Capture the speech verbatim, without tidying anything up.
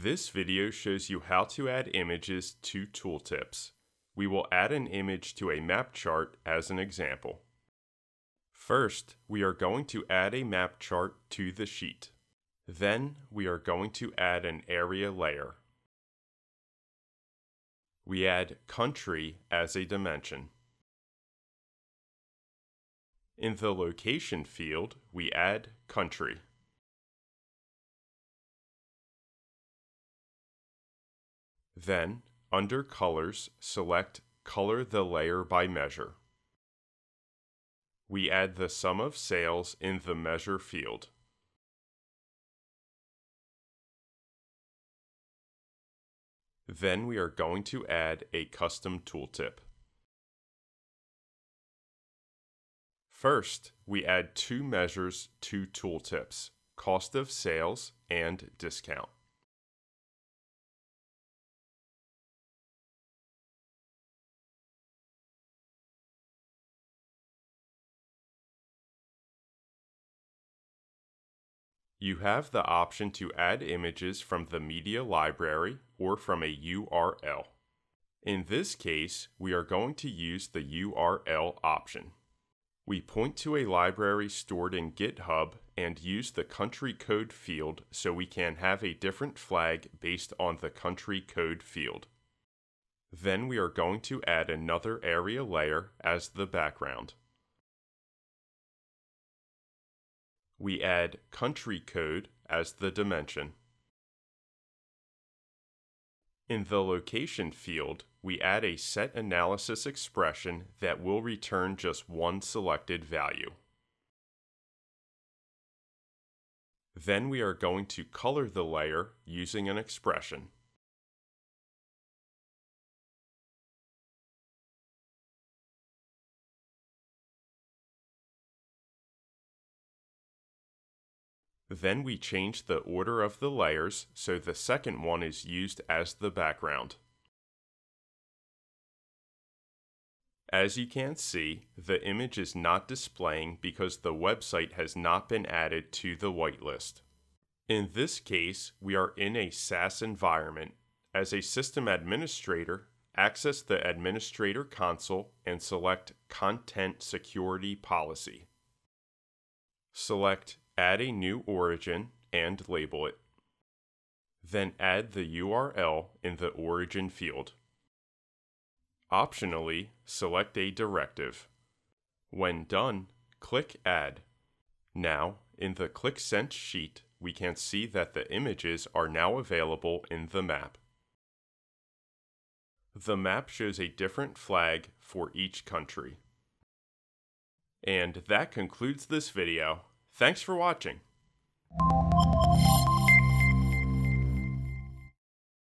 This video shows you how to add images to Tooltips. We will add an image to a map chart as an example. First, we are going to add a map chart to the sheet. Then, we are going to add an area layer. We add country as a dimension. In the location field, we add country. Then, under Colors, select Color the Layer by Measure. We add the sum of sales in the Measure field. Then we are going to add a custom tooltip. First, we add two measures to tooltips, cost of sales and discount. You have the option to add images from the media library or from a U R L. In this case, we are going to use the U R L option. We point to a library stored in GitHub and use the country code field so we can have a different flag based on the country code field. Then we are going to add another area layer as the background. We add country code as the dimension. In the location field, we add a set analysis expression that will return just one selected value. Then we are going to color the layer using an expression. Then we change the order of the layers so the second one is used as the background. As you can see, the image is not displaying because the website has not been added to the whitelist. In this case, we are in a SaaS environment. As a system administrator, access the Administrator Console and select Content Security Policy. Select Add a new origin and label it. Then add the U R L in the origin field. Optionally, select a directive. When done, click Add. Now, in the Click Sent sheet, we can see that the images are now available in the map. The map shows a different flag for each country. And that concludes this video. Thanks for watching.